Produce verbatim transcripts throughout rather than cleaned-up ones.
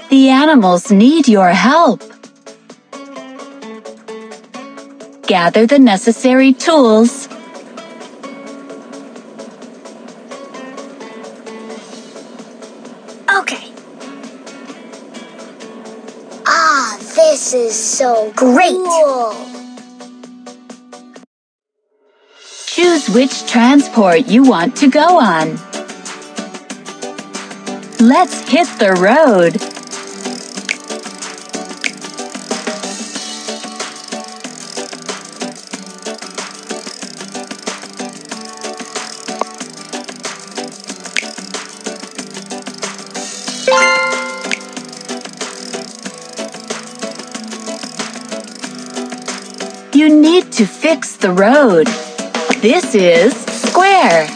The animals need your help. Gather the necessary tools. Okay. Ah, this is so great. Cool. Choose which transport you want to go on. Let's hit the road. You need to fix the road. This is square.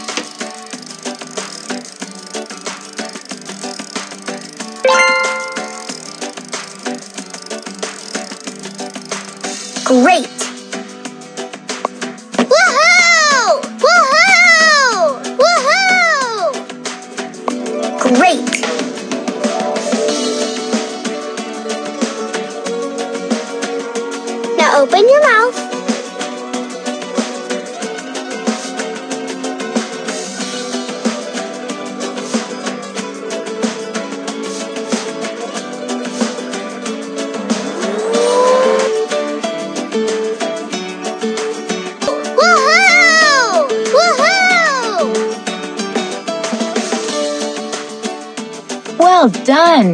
Great! Woohoo! Woohoo! Woohoo! Great! Now open your mouth. Well done!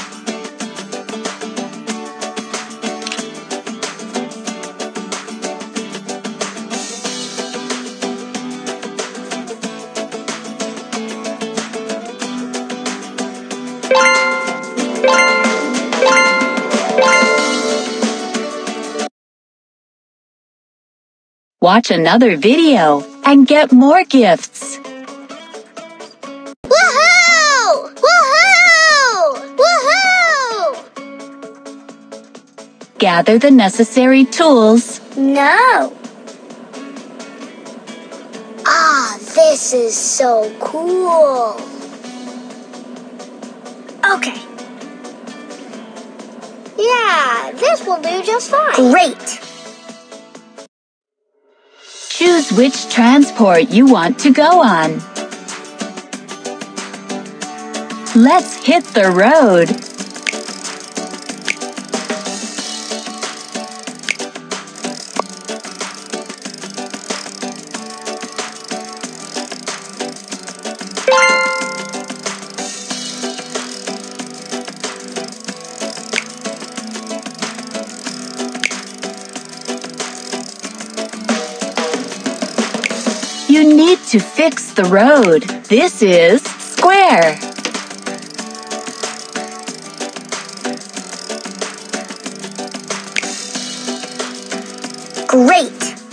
Watch another video and get more gifts. Woohoo! Woohoo! Woohoo! Gather the necessary tools. No. Ah, this is so cool. Okay. Yeah, this will do just fine. Great. Choose which transport you want to go on. Let's hit the road. You need to fix the road. This is square. Great.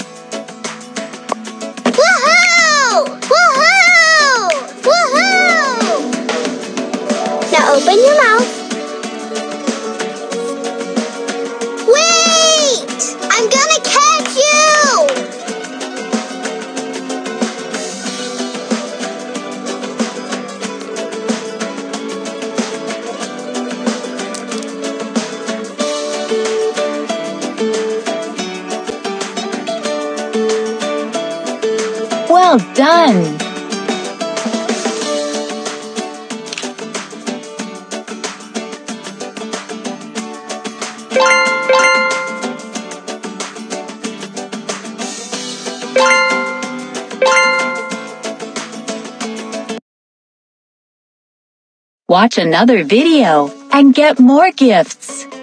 Woohoo! Woohoo! Woohoo! Now open your mouth. Wait! I'm gonna catch you! Well done! Watch another video and get more gifts.